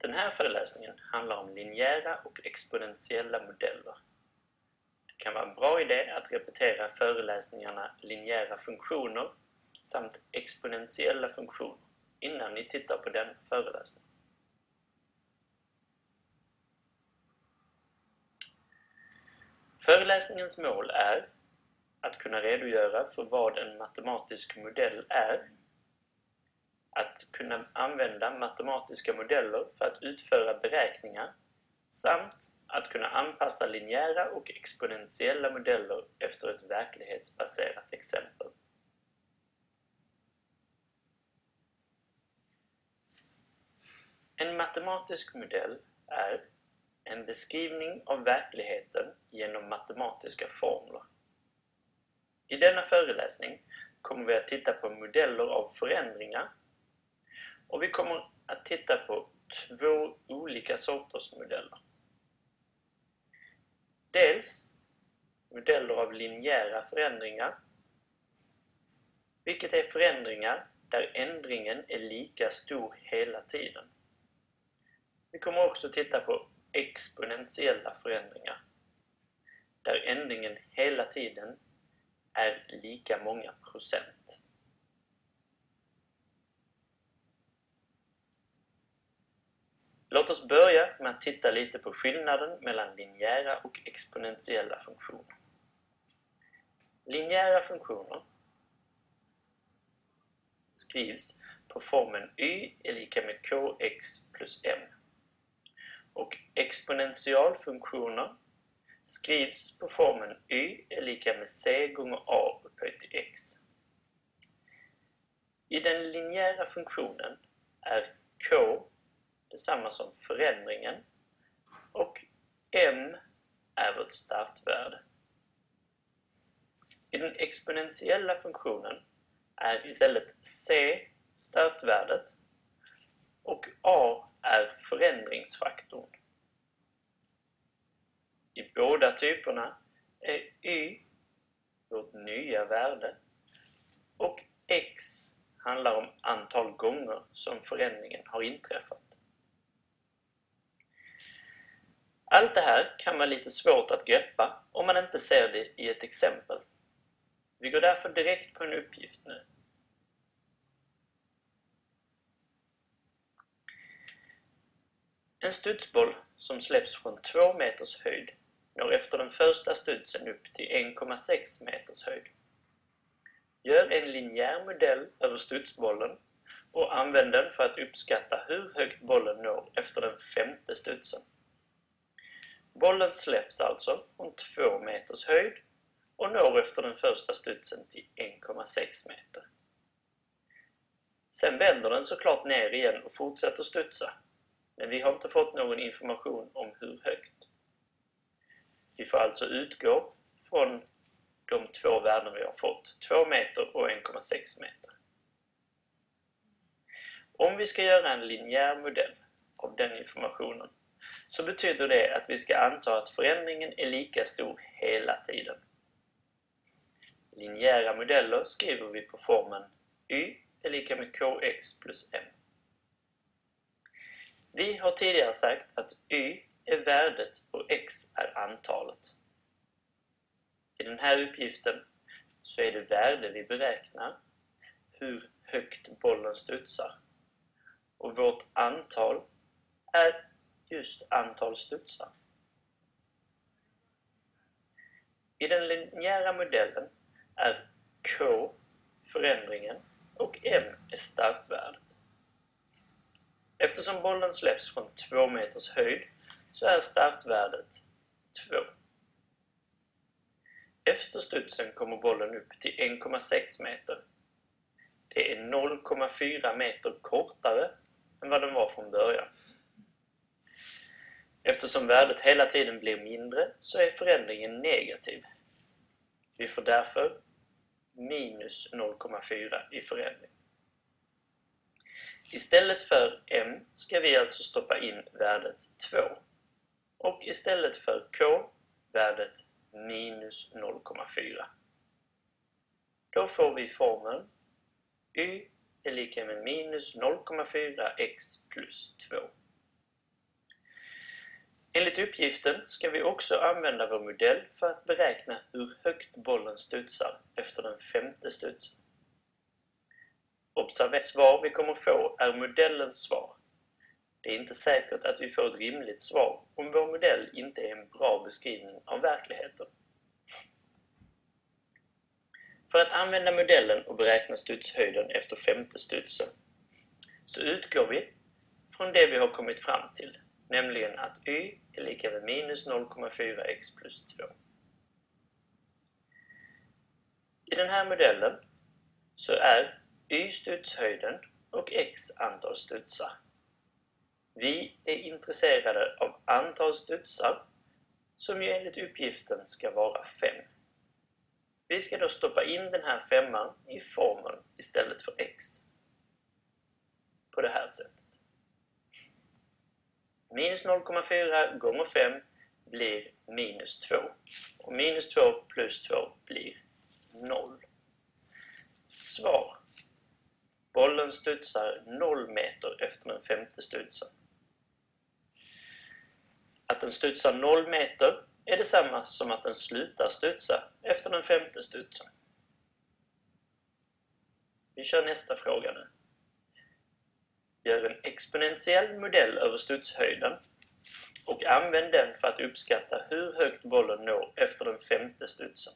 Den här föreläsningen handlar om linjära och exponentiella modeller. Det kan vara en bra idé att repetera föreläsningarna linjära funktioner samt exponentiella funktioner innan ni tittar på den föreläsningen. Föreläsningens mål är att kunna redogöra för vad en matematisk modell är, att kunna använda matematiska modeller för att utföra beräkningar samt att kunna anpassa linjära och exponentiella modeller efter ett verklighetsbaserat exempel. En matematisk modell är en beskrivning av verkligheten genom matematiska formler. I denna föreläsning kommer vi att titta på modeller av förändringar och vi kommer att titta på två olika sorters modeller. Dels modeller av linjära förändringar, vilket är förändringar där ändringen är lika stor hela tiden. Vi kommer också titta på exponentiella förändringar, där ändringen hela tiden är lika många procent. Låt oss börja med att titta lite på skillnaden mellan linjära och exponentiella funktioner. Linjära funktioner skrivs på formen y är lika med kx plus m. Och exponentialfunktioner skrivs på formen y är lika med c gånger a upphöjt till x. I den linjära funktionen är k detsamma som förändringen och m är vårt startvärde. I den exponentiella funktionen är istället c startvärdet och a är förändringsfaktorn. I båda typerna är y vårt nya värde och x handlar om antal gånger som förändringen har inträffat. Allt det här kan vara lite svårt att greppa om man inte ser det i ett exempel. Vi går därför direkt på en uppgift nu. En studsboll som släpps från 2 meters höjd når efter den första studsen upp till 1,6 meters höjd. Gör en linjär modell över studsbollen och använd den för att uppskatta hur högt bollen når efter den 5:e studsen. Bollen släpps alltså från 2 meters höjd och når efter den första studsen till 1,6 meter. Sen vänder den såklart ner igen och fortsätter studsa. Men vi har inte fått någon information om hur högt. Vi får alltså utgå från de två värden vi har fått, 2 meter och 1,6 meter. Om vi ska göra en linjär modell av den informationen så betyder det att vi ska anta att förändringen är lika stor hela tiden. Linjära modeller skriver vi på formen y är lika med kx plus m. Vi har tidigare sagt att y är värdet och x är antalet. I den här uppgiften så är det värde vi beräknar, hur högt bollen studsar. Och vårt antal är just antal studsar. I den linjära modellen är k förändringen och m är startvärdet. Eftersom bollen släpps från 2 meters höjd så är startvärdet 2. Efter studsen kommer bollen upp till 1,6 meter. Det är 0,4 meter kortare än vad den var från början. Eftersom värdet hela tiden blir mindre så är förändringen negativ. Vi får därför minus 0,4 i förändring. Istället för m ska vi alltså stoppa in värdet 2 och istället för k värdet minus 0,4. Då får vi formeln y är lika med minus 0,4x plus 2. Enligt uppgiften ska vi också använda vår modell för att beräkna hur högt bollen studsar efter den femte studsen. Observera, svar vi kommer få är modellens svar. Det är inte säkert att vi får ett rimligt svar om vår modell inte är en bra beskrivning av verkligheten. För att använda modellen och beräkna studshöjden efter femte studsen så utgår vi från det vi har kommit fram till, nämligen att y är lika med minus 0,4x plus 2. I den här modellen så är y studshöjden och x antal studsar. Vi är intresserade av antal studsar som ju enligt uppgiften ska vara 5. Vi ska då stoppa in den här femman i formeln istället för x. På det här sättet. Minus 0,4 gånger 5 blir minus 2. Och minus 2 plus 2 blir 0. Svar. Bollen studsar 0 meter efter den femte studsen. Att den studsar 0 meter är detsamma som att den slutar studsa efter den femte studsen. Vi kör nästa fråga nu. Gör en exponentiell modell över studshöjden och använd den för att uppskatta hur högt bollen når efter den femte studsen.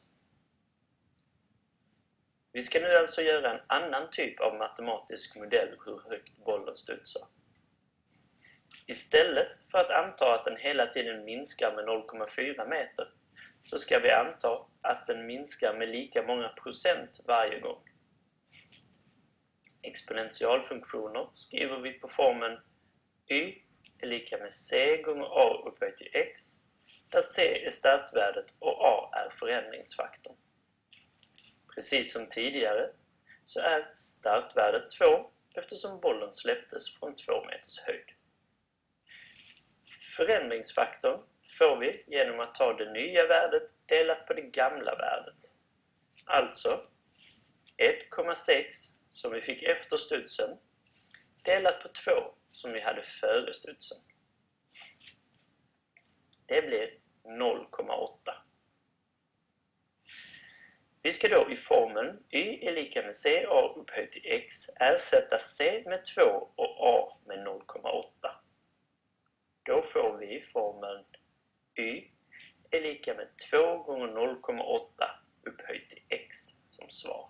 Vi ska nu alltså göra en annan typ av matematisk modell hur högt bollen studsar. Istället för att anta att den hela tiden minskar med 0,4 meter så ska vi anta att den minskar med lika många procent varje gång. Exponentialfunktioner skriver vi på formen y är lika med c gånger a upphöjt till x, där c är startvärdet och a är förändringsfaktorn. Precis som tidigare så är startvärdet 2 eftersom bollen släpptes från 2 meters höjd. Förändringsfaktorn får vi genom att ta det nya värdet delat på det gamla värdet. Alltså 1,6 som vi fick efter studsen delat på 2 som vi hade före studsen. Det blir 0,8. Vi ska då i formeln y är lika med ca upphöjt till x ersätta c med 2 och a med 0,8. Då får vi formeln y är lika med 2 gånger 0,8 upphöjt till x som svar.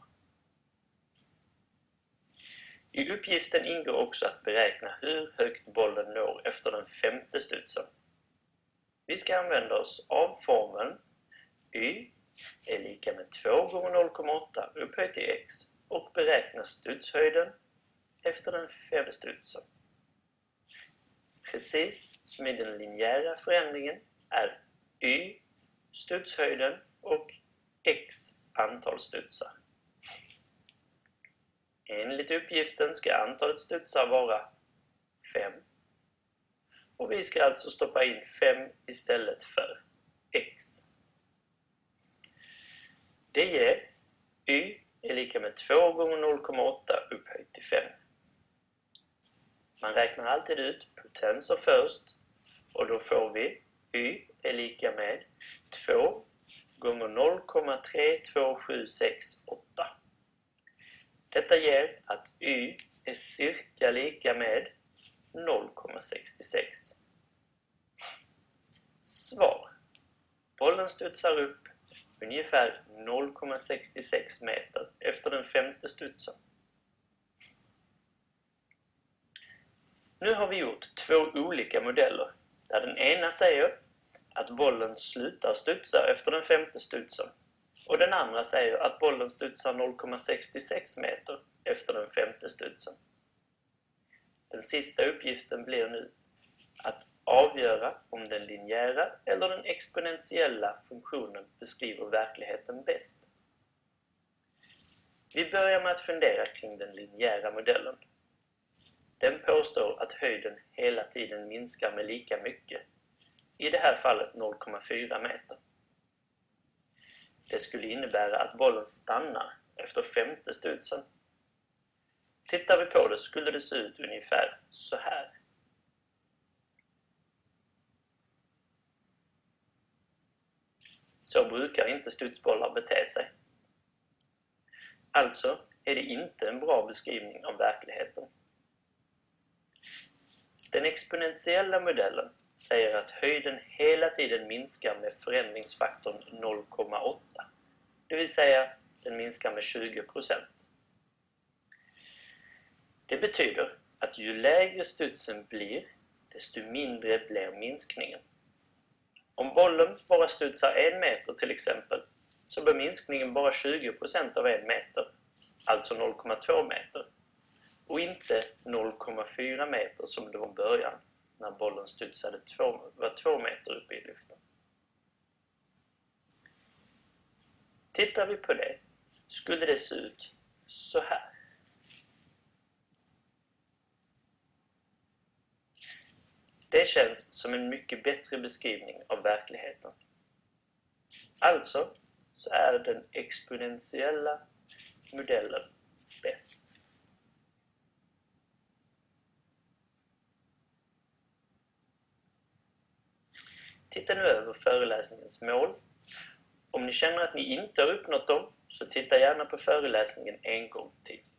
I uppgiften ingår också att beräkna hur högt bollen når efter den femte studsen. Vi ska använda oss av formeln y är lika med 2 gånger 0,8 upphöjt till x och beräkna studshöjden efter den femte studsen. Precis som i den linjära förändringen är y studshöjden och x antal studsar. Enligt uppgiften ska antalet studsar vara 5. Och vi ska alltså stoppa in 5 istället för x. Det ger y är lika med 2 gånger 0,8 upphöjt till 5. Man räknar alltid ut potenser först och då får vi y är lika med 2 gånger 0,32768. Detta ger att y är cirka lika med 0,66. Svar. Bollen studsar upp ungefär 0,66 meter efter den femte studsen. Nu har vi gjort 2 olika modeller där den ena säger att bollen slutar studsa efter den femte studsen och den andra säger att bollen studsar 0,66 meter efter den femte studsen. Den sista uppgiften blir nu att avgöra om den linjära eller den exponentiella funktionen beskriver verkligheten bäst. Vi börjar med att fundera kring den linjära modellen. Den påstår att höjden hela tiden minskar med lika mycket, i det här fallet 0,4 meter. Det skulle innebära att bollen stannar efter femte studsen. Tittar vi på det skulle det se ut ungefär så här. Så brukar inte studsbollar bete sig. Alltså är det inte en bra beskrivning av verkligheten. Den exponentiella modellen säger att höjden hela tiden minskar med förändringsfaktorn 0,8. Det vill säga den minskar med 20%. Det betyder att ju lägre studsen blir, desto mindre blir minskningen. Om bollen bara studsar 1 meter till exempel, så blir minskningen bara 20% av 1 meter, alltså 0,2 meter, och inte 0,4 meter som det var i början när bollen studsade 2 meter upp i luften. Tittar vi på det skulle det se ut så här. Det känns som en mycket bättre beskrivning av verkligheten. Alltså så är den exponentiella modellen bäst. Titta nu över föreläsningens mål. Om ni känner att ni inte har uppnått dem, så titta gärna på föreläsningen en gång till.